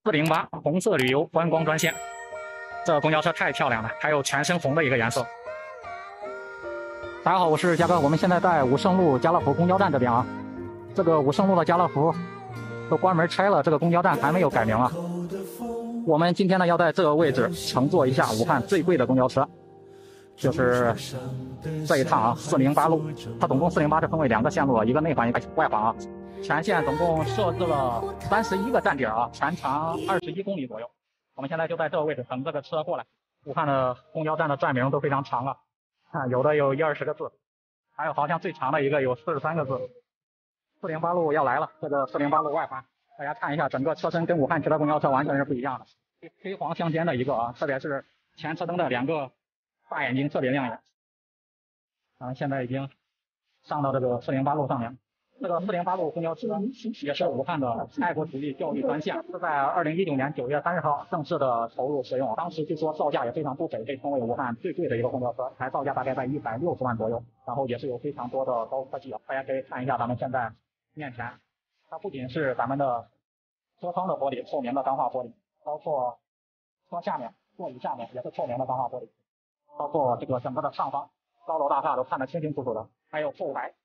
408红色旅游观光专线，这公交车太漂亮了，还有全身红的一个颜色。大家好，我是嘉哥，我们现在在武胜路家乐福公交站这边啊。这个武胜路的家乐福都关门拆了，这个公交站还没有改名啊。我们今天呢要在这个位置乘坐一下武汉最贵的公交车，就是这一趟啊，408路。它总共408是分为2个线路，一个内环一个外环啊。全线总共设置了31个站点啊，全长21公里左右。我们现在就在这个位置等这个车过来。武汉的公交站的站名都非常长啊，看有的有10-20个字，还有好像最长的一个有43个字。408路要来了，这个408路外环，大家看一下，整个车身跟武汉其他公交车完全是不一样的，黑黄相间的一个啊，特别是前车灯的2个大眼睛特别亮眼。咱们现在已经上到这个408路上面。这个408路公交车也是武汉的爱国主义教育专线，是在2019年9月30号正式的投入使用。当时据说造价也非常不菲，被称为武汉最贵的一个公交车，才造价大概在160万左右。然后也是有非常多的高科技啊，大家可以看一下咱们现在面前，它不仅是咱们的车窗的玻璃，透明的钢化玻璃，包括车下面、座椅下面也是透明的钢化玻璃，包括这个整个的上方高楼大厦都看得清清楚楚的，还有后排。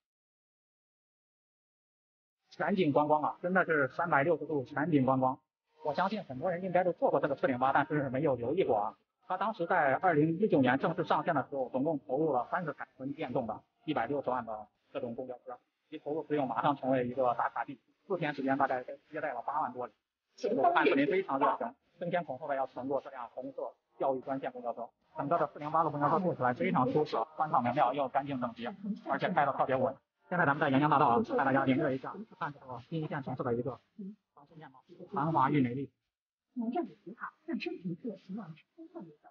全景观光啊，真的是360度全景观光。我相信很多人应该都坐过这个408，但是没有留意过啊。它当时在2019年正式上线的时候，总共投入了30台纯电动的160万的这种公交车，一投入使用马上成为一个打卡地，4天时间大概接待了8万多人。武汉市民非常热情，争先恐后的要乘坐这辆红色教育专线公交车。整个的408路公交车坐起来非常舒适，宽敞明亮又干净整洁，而且开得特别稳。现在咱们在沿江大道啊，带大家领略一下看这个新一线城市的一个城市面貌，繁华与美丽。 站点图卡上升一侧前往红色路口，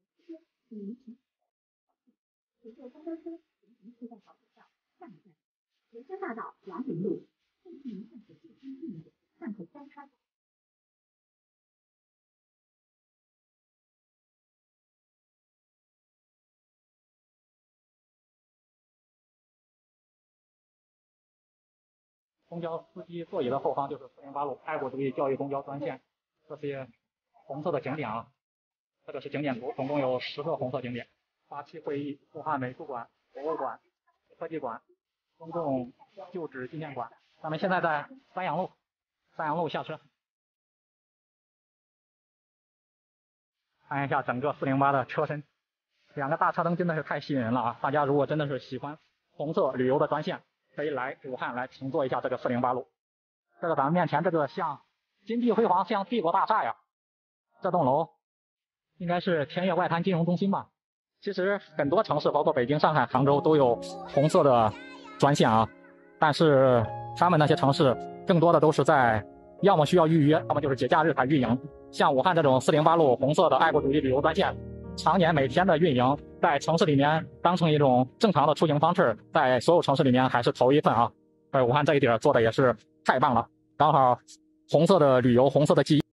乘坐公交车行驶在跑道上，下一站沿江大道雅景路，顺义站口进入站口交叉。 公交司机座椅的后方就是408路爱国主义教育公交专线，这些红色的景点啊，这个是景点图，总共有10个红色景点：87会议、武汉美术馆、博物馆、科技馆、公共旧址纪念馆。咱们现在在三阳路下车，看一下整个408的车身，2个大车灯真的是太吸引人了啊！大家如果真的是喜欢红色旅游的专线，可以来武汉来乘坐一下这个408路。这个咱们面前这个像金碧辉煌，像帝国大厦呀，这栋楼应该是天悦外滩金融中心吧。其实很多城市包括北京、上海、杭州都有红色的专线啊，但是他们那些城市更多的都是在要么需要预约，要么就是节假日才运营。像武汉这种408路红色的爱国主义旅游专线，常年每天的运营，在城市里面当成一种正常的出行方式，在所有城市里面还是头一份啊。武汉这一点做的也是太棒了，刚好红色的旅游，红色的记忆。